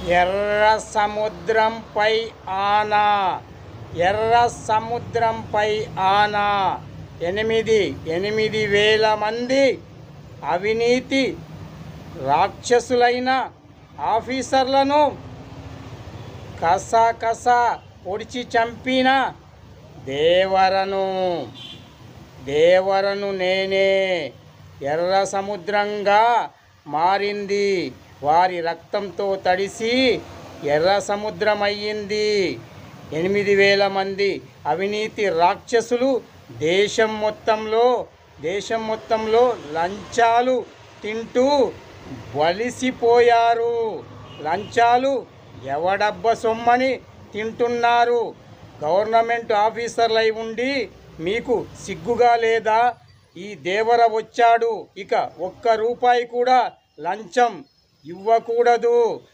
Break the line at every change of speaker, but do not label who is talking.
ఎర్ర సముద్రంపై ఆనా, ఎర్ర సముద్రంపై ఆనా. 8,000 మంది అవినీతి రాక్షసులైన ఆఫీసర్లను కసకస పొడిచి చంపిన దేవరను నేనే. ఎర్ర సముద్రంగా మారింది, వారి రక్తంతో తడిసి ఎర్ర సముద్రం అయ్యింది. 8,000 మంది అవినీతి రాక్షసులు దేశం మొత్తంలో లంచాలు తింటూ బలిసిపోయారు. లంచాలు ఎవడబ్బ సొమ్మని తింటున్నారు. గవర్నమెంట్ ఆఫీసర్లై ఉండి మీకు సిగ్గుగా లేదా? ఈ దేవర వచ్చాడు, ఇక ఒక్క రూపాయి కూడా లంచం ఇవ్వకూడదు.